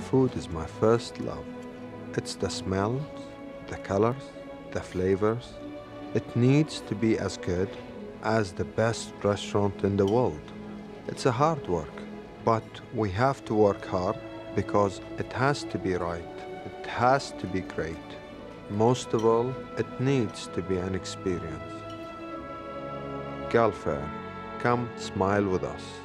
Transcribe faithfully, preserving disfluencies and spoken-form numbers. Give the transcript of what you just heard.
Food is my first love. It's the smells, the colors, the flavors. It needs to be as good as the best restaurant in the world. It's a hard work, but we have to work hard because it has to be right. It has to be great. Most of all, it needs to be an experience. Gulf Air, come smile with us.